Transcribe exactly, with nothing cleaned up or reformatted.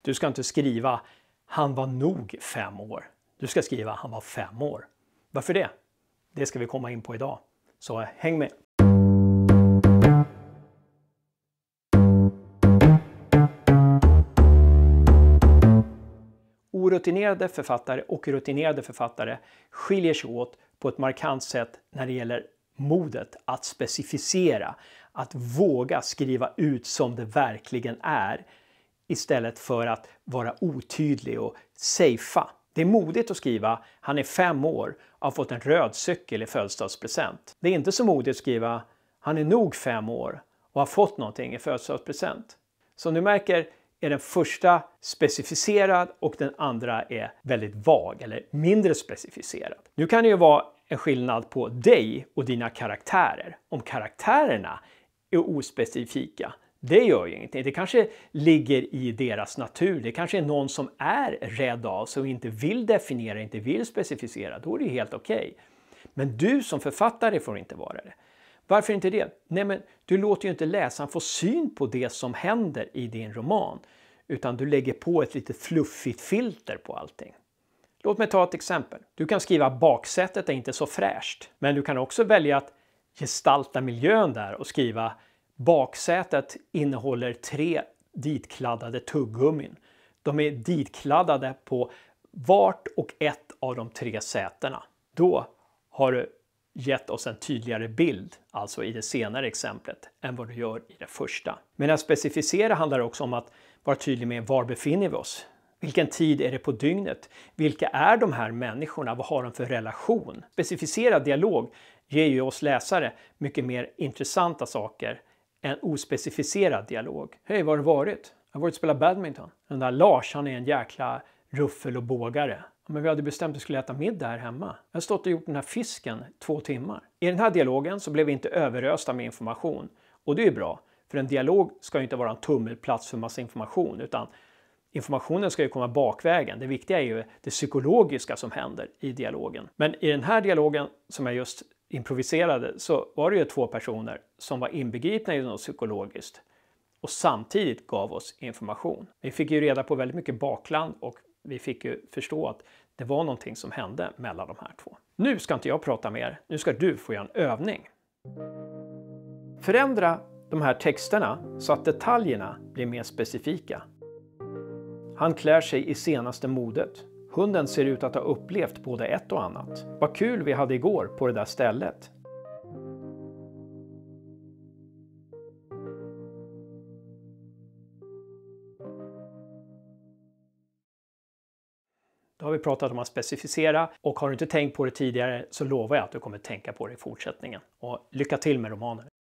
Du ska inte skriva han var nog fem år. Du ska skriva han var fem år. Varför det? Det ska vi komma in på idag. Så häng med! Orutinerade författare och rutinerade författare skiljer sig åt på ett markant sätt när det gäller modet att specificera, att våga skriva ut som det verkligen är istället för att vara otydlig och safea. Det är modigt att skriva han är fem år och har fått en röd cykel i födelsedagspresent. Det är inte så modigt att skriva han är nog fem år och har fått någonting i födelsedagspresent. Som du märker är den första specificerad och den andra är väldigt vag eller mindre specificerad. Nu kan det ju vara en skillnad på dig och dina karaktärer. Om karaktärerna är ospecifika, det gör ju ingenting. Det kanske ligger i deras natur. Det kanske är någon som är rädd av sig och inte vill definiera, inte vill specificera. Då är det helt okej. Okay. Men du som författare får inte vara det. Varför inte det? Nej, men du låter ju inte läsaren få syn på det som händer i din roman. Utan du lägger på ett lite fluffigt filter på allting. Låt mig ta ett exempel. Du kan skriva baksätet är inte så fräscht. Men du kan också välja att gestalta miljön där och skriva baksätet innehåller tre ditkladdade tuggummin. De är ditkladdade på vart och ett av de tre sätena. Då har du gett oss en tydligare bild, alltså i det senare exemplet, än vad du gör i det första. Men att specificera handlar också om att vara tydlig med var befinner vi oss. Vilken tid är det på dygnet? Vilka är de här människorna? Vad har de för relation? Specificerad dialog ger ju oss läsare mycket mer intressanta saker än ospecificerad dialog. Hej, var har du varit? Jag har varit och spelat badminton. Den där Lars, han är en jäkla ruffel och bågare. Men vi hade bestämt att vi skulle äta middag här hemma. Jag har stått och gjort den här fisken två timmar. I den här dialogen så blev vi inte överösta med information. Och det är bra. För en dialog ska ju inte vara en tummelplats för massa information. Utan informationen ska ju komma bakvägen. Det viktiga är ju det psykologiska som händer i dialogen. Men i den här dialogen som jag just improviserade så var det ju två personer som var inbegripna i något psykologiskt. Och samtidigt gav oss information. Vi fick ju reda på väldigt mycket bakland och vi fick ju förstå att det var någonting som hände mellan de här två. Nu ska inte jag prata mer. Nu ska du få göra en övning. Förändra de här texterna så att detaljerna blir mer specifika. Han klär sig i senaste modet. Hunden ser ut att ha upplevt både ett och annat. Vad kul vi hade igår på det där stället. Då har vi pratat om att specificera och har du inte tänkt på det tidigare så lovar jag att du kommer tänka på det i fortsättningen. Och lycka till med romanen!